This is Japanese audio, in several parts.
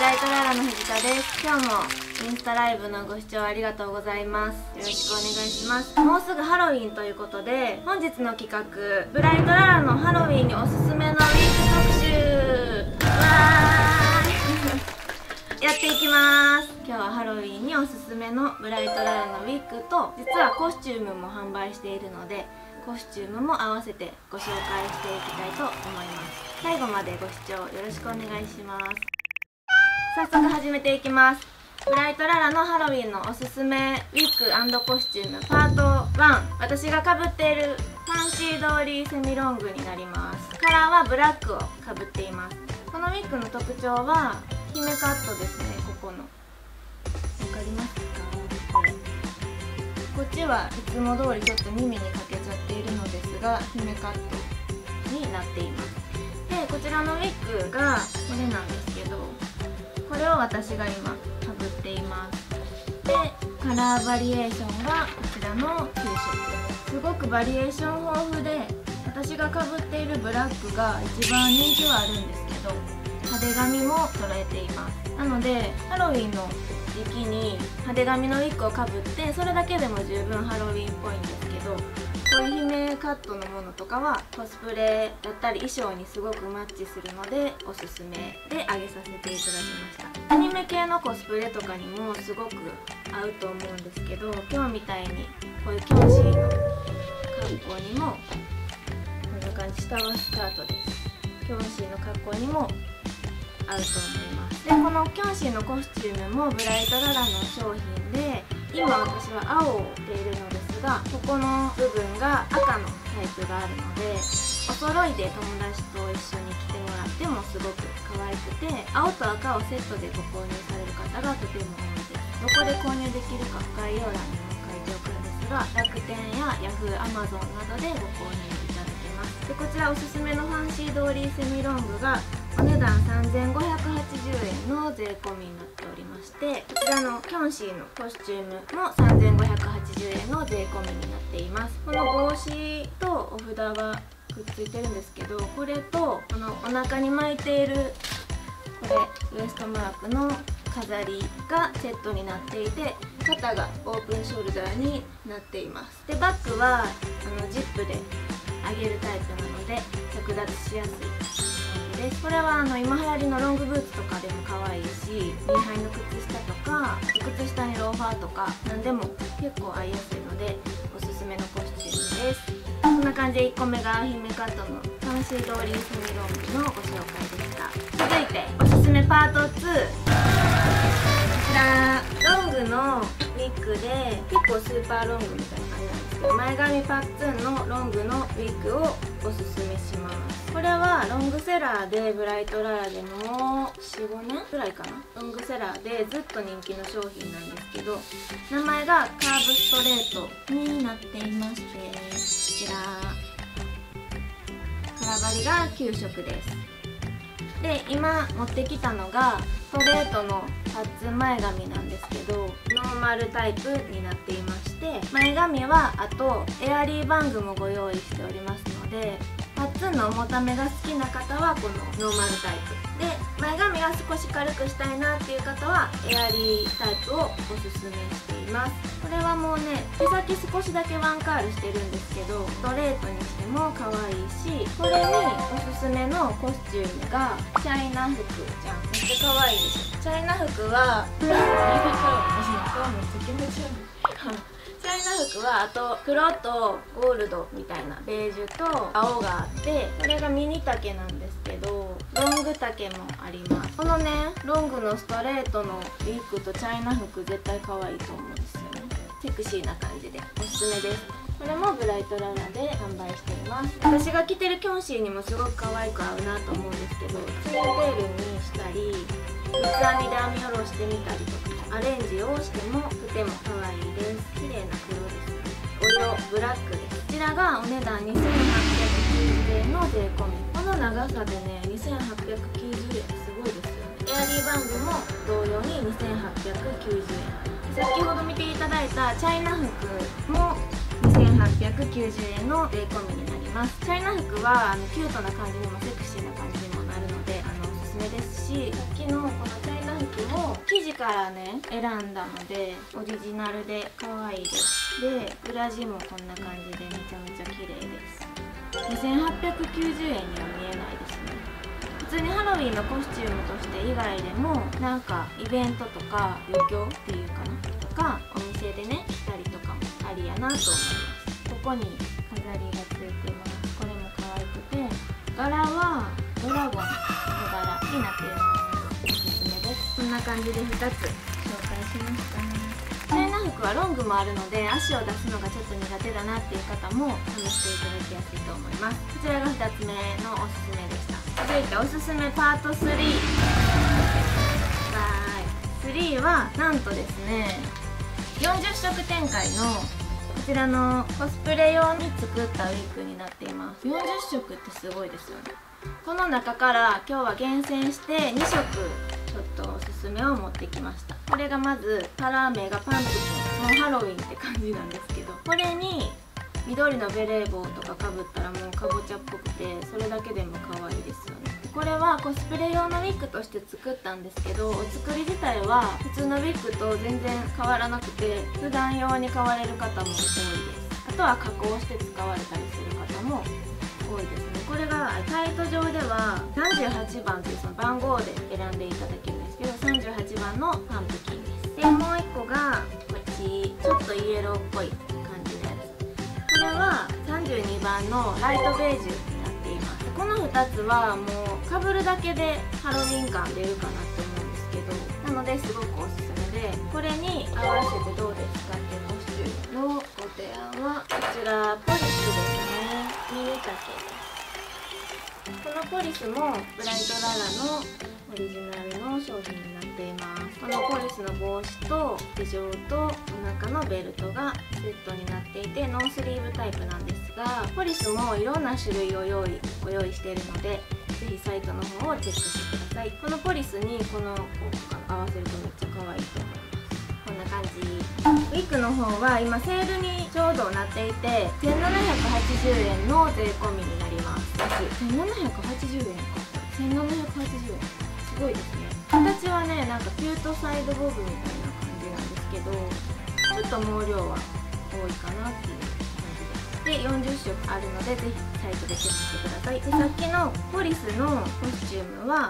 ライトララの藤田です。今日もインスタライブのご視聴ありがとうございます。よろしくお願いします。もうすぐハロウィンということで、本日の企画、ブライトララのハロウィンにおすすめのウィーク特集わーいやっていきます。今日はハロウィンにおすすめのブライトララのウィークと、実はコスチュームも販売しているので、コスチュームも合わせてご紹介していきたいと思います。最後までご視聴よろしくお願いします。早速始めていきます。ブライトララのハロウィンのおすすめウィッグ&コスチュームパート1。私がかぶっているファンシー通りセミロングになります。カラーはブラックをかぶっています。このウィッグの特徴は姫カットですね。ここの分かりますか？こっちはいつも通りちょっと耳にかけちゃっているのですが、姫カットになっています。でこちらのウィッグがこれなんですけど、これを私が今かぶっています。でカラーバリエーションがこちらの9色。すごくバリエーション豊富で、私がかぶっているブラックが一番人気はあるんですけど、派手髪も揃えています。なのでハロウィンの時期に派手髪のウィッグをかぶって、それだけでも十分ハロウィンっぽいんですけど、こういう姫カットのものとかはコスプレだったり衣装にすごくマッチするので、おすすめであげさせていただきました。アニメ系のコスプレとかにもすごく合うと思うんですけど、今日みたいにこういうキョンシーの格好にもこんな感じ、下はスカートです。キョンシーの格好にも合うと思います。でこのキョンシーのコスチュームもブライトララの商品で、今私は青を着ているのですが、ここの部分が赤のタイプがあるので、お揃いで友達と一緒に着てもらってもすごく可愛くて、青と赤をセットでご購入される方がとても多いです。どこで購入できるか概要欄にも書いておくんですが、楽天やヤフー、アマゾンなどでご購入いただけます。でこちらおすすめのファンシー通りセミロングがお値段3580円の税込みになっておりまして、こちらのキョンシーのコスチュームも3580円の税込みになっています。この帽子とお札はくっついてるんですけど、これとこのお腹に巻いているこれウエストマークの飾りがセットになっていて、肩がオープンショルダーになっています。でバッグはジップで上げるタイプなので着脱しやすいです。これは今流行りのロングブーツとかでも可愛いし、ニーハイの靴下とか靴下にローファーとか何でも結構合いやすいのでおすすめのコスチュームです。こんな感じで1個目が姫カットのファンシー通りセミロングのご紹介でした。続いておすすめパート2。こちらロングのウィッグで、結構スーパーロングみたいな感じなんですけど、前髪パッツンのロングのウィッグをおすすめします。これはロングセラーでブライトララでも 4,5 年くらいかな、ロングセラーでずっと人気の商品なんですけど、名前がカーブストレートになっていまして、こちらカラバリが9色です。で今持ってきたのがストレートのパッツン前髪なんですけど、ノーマルタイプになっていまして、前髪はあとエアリーバングもご用意しておりますので、パッツンの重ためが好きな方はこのノーマルタイプで、前髪が少し軽くしたいなっていう方はエアリータイプをおすすめしています。これはもうね、手先少しだけワンカールしてるんですけど、ストレートにしても可愛いし、これにおすすめのコスチュームがチャイナ服じゃん。めっちゃ可愛いでしょ。チャイナ服は私の顔めっちゃ気持ち悪いチャイナ服はあと黒とゴールドみたいなベージュと青があって、これがミニ丈なんですけど、ロング丈もあります。このねロングのストレートのウィッグとチャイナ服絶対可愛いと思うんですよね。セクシーな感じでおすすめです。これもブライトララで販売しています。私が着てるキョンシーにもすごく可愛く合うなと思うんですけど、ツインテールにしたり三つ編みで編み下ろしてみたりとかアレンジをしてもとても可愛いです。綺麗な黒です。お色ブラックです。こちらがお値段2890円の税込み。この長さでね2890円すごいですよね。エアリーバングも同様に2890円。先ほど見ていただいたチャイナ服も2890円の税込みになります。チャイナ服はキュートな感じにもセクシーな感じにもなるのでおすすめめですし、さっきのこのチャイナ服も生地からね選んだのでオリジナルで可愛いです。で裏地もこんな感じでめちゃめちゃ綺麗です。2890円には見えないですね。普通にハロウィンのコスチュームとして以外でもなんかイベントとか余興っていうかなとかお店でね着たりとかもありやなと思います。ここに飾りがついてます。これも可愛くて柄はドラゴンの柄になっているのでおすすめです。こんな感じで2つ紹介しましたね。チャイナ服はロングもあるので足を出すのがちょっと苦手だなっていう方も試していただきやすいと思います。こちらが2つ目のおすすめでした。続いておすすめパート3。3はなんとですね40色展開のこちらのコスプレ用に作ったウィッグになっています。40色ってすごいですよね。この中から今日は厳選して2色ちょっとおすすめを持ってきました。これがまずカラー名がパンプキン、もうハロウィンって感じなんですけど、これに緑のベレー帽とかかぶったらもうかぼちゃっぽくてそれだけでも可愛いですよね。これはコスプレ用のウィッグとして作ったんですけど、お作り自体は普通のウィッグと全然変わらなくて普段用に買われる方も多いです。あとは加工して使われたりする方も多いですね。これがサイト上では38番というその番号で選んでいただけるんですけど、38番のパンプキンです。でもう1個がこっちちょっとイエローっぽい感じのやつ。これは32番のライトベージュになっています。この2つはもうかぶるだけでハロウィン感出るかなって思うんですけど、なのですごくおすすめで、これに合わせてどうですかっていうコスチュームのご提案はこちらポリスですね。ミニ丈です。このポリスもブライトララのオリジナルの商品になっています。このポリスの帽子と手錠とお腹のベルトがセットになっていてノースリーブタイプなんですが、ポリスもいろんな種類をご用意しているのでぜひサイトの方をチェックしてください。このポリスにこの合わせるとめっちゃ可愛いと思います。こんな感じ。ウィッグの方は今セールにちょうどなっていて1780円の税込みになります。1780円か。1780円すごいですね。形はねなんかキュートサイドボブみたいな感じなんですけど、ちょっと毛量は多いかなっていう感じです。で40色あるのでぜひサイトでチェックしてください。でさっきのポリスのコスチュームは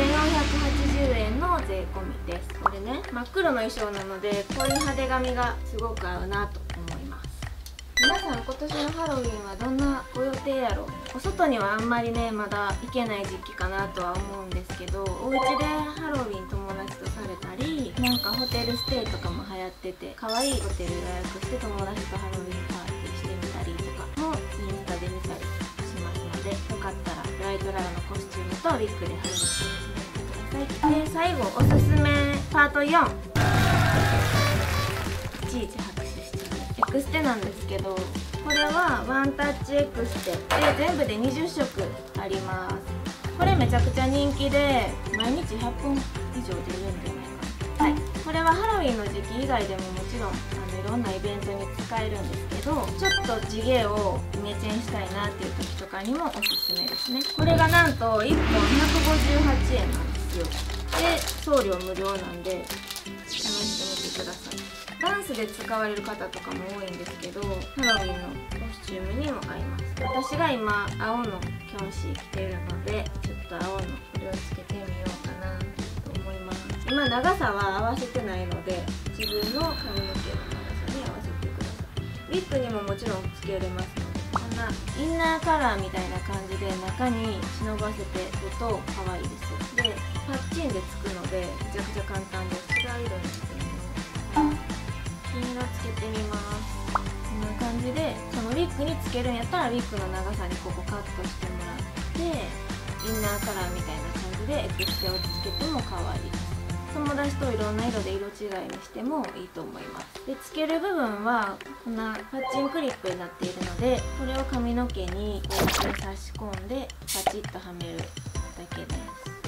3480円の税込みです。これね真っ黒の衣装なのでこういう派手髪がすごく合うなと思います。皆さん今年のハロウィンはどんなご予定やろ。お外にはあんまりねまだ行けない時期かなとは思うんですけど、お家でハロウィン友達とされたり、なんかホテルステイとかも流行ってて可愛いホテル予約して友達とハロウィンパーティーしてみたりとかもインスタで見たりしますので、よかったらブライトララのコスチュームとウィッグでハロウィンしてみてください。で最後おすすめパート4。いちいち拍手しちゃうエクステなんですけど、これはワンタッチエクステで全部で20色あります。これめちゃくちゃ人気で毎日100本以上出るんじゃないかな。はい、これはハロウィンの時期以外でももちろんいろんなイベントに使えるんですけど、ちょっと地毛をイメチェンしたいなっていう時とかにもおすすめですね。これがなんと1本158円なんですよ。で送料無料なんで試してみてください。ダンスで使われる方とかも多いんですけど、ハロウィンのコスチュームにも合います。私が今青のキョンシー着てるのでちょっと青のこれをつけてみようかなと思います。今長さは合わせてないので自分の髪の毛の長さに合わせてください。ウィッグにももちろんつけれますので、こんなインナーカラーみたいな感じで中に忍ばせてると可愛いです。でパッチンでつくのでめちゃくちゃ簡単です。違う色にしてみます。金色つけてみます。こんな感じでそのウィッグにつけるんやったらウィッグの長さにここカットしてもらってインナーカラーみたいな感じでエクステをつけても可愛いです。友達といろんな色で色違いにしてもいいと思います。でつける部分はこんなパッチンクリップになっているので、これを髪の毛にこうやって差し込んでパチッとはめるだけです。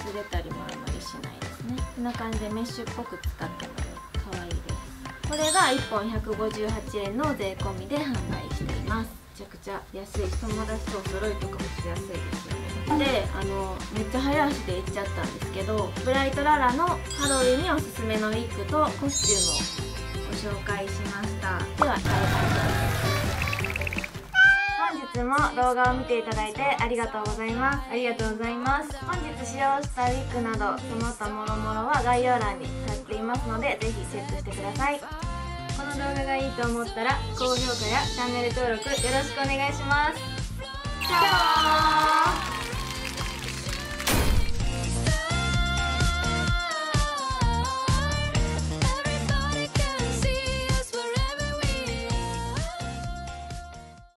ずれたりもあんまりしないですね。こんな感じでメッシュっぽく使っても可愛いです。これが1本158円の税込みで販売しています。こちゃくちゃ安い、友達とお揃いとかもしやすいですよね。でめっちゃ早足で行っちゃったんですけど、ブライトララのハロウィンにおすすめのウィッグとコスチュームをご紹介しました。では本日も動画を見ていただいてありがとうございます。 ありがとうございます。 本日使用したウィッグなどその他もろもろは概要欄に貼っていますので、ぜひチェックしてください。 この動画がいいと思ったら高評価やチャンネル登録よろしくお願いします。 チャオー。